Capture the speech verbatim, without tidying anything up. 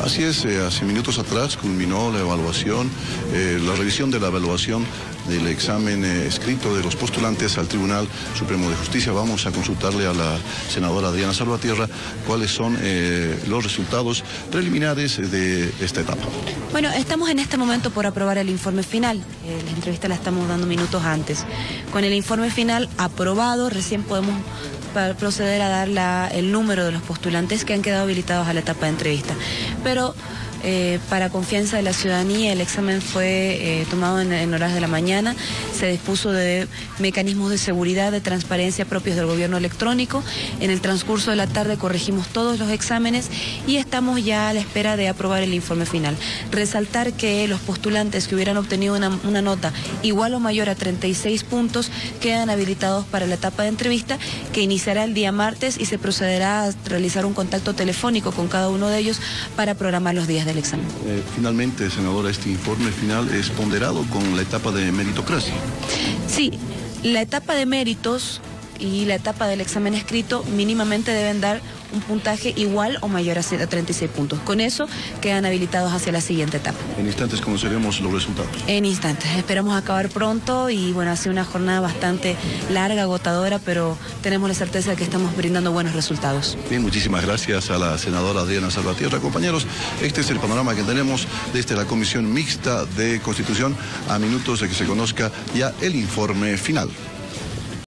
Así es, eh, hace minutos atrás culminó la evaluación, eh, la revisión de la evaluación del examen eh, escrito de los postulantes al Tribunal Supremo de Justicia. Vamos a consultarle a la senadora Adriana Salvatierra cuáles son eh, los resultados preliminares de esta etapa. Bueno, estamos en este momento por aprobar el informe final. Eh, la entrevista la estamos dando minutos antes. Con el informe final aprobado, recién podemos proceder a dar la, el número de los postulantes que han quedado habilitados a la etapa de entrevista. Pero eh, para confianza de la ciudadanía, el examen fue eh, tomado en, en horas de la mañana. Se dispuso de mecanismos de seguridad, de transparencia propios del gobierno electrónico. En el transcurso de la tarde corregimos todos los exámenes y estamos ya a la espera de aprobar el informe final. Resaltar que los postulantes que hubieran obtenido una, una nota igual o mayor a treinta y seis puntos quedan habilitados para la etapa de entrevista, que iniciará el día martes y se procederá a realizar un contacto telefónico con cada uno de ellos para programar los días del examen. Eh, finalmente, senadora, este informe final es ponderado con la etapa de meritocracia. Sí, la etapa de méritos y la etapa del examen escrito mínimamente deben dar un puntaje igual o mayor a treinta y seis puntos. Con eso quedan habilitados hacia la siguiente etapa. En instantes conoceremos los resultados. En instantes. Esperamos acabar pronto y bueno, ha sido una jornada bastante larga, agotadora, pero tenemos la certeza de que estamos brindando buenos resultados. Bien, muchísimas gracias a la senadora Adriana Salvatierra. Compañeros, este es el panorama que tenemos desde la Comisión Mixta de Constitución a minutos de que se conozca ya el informe final.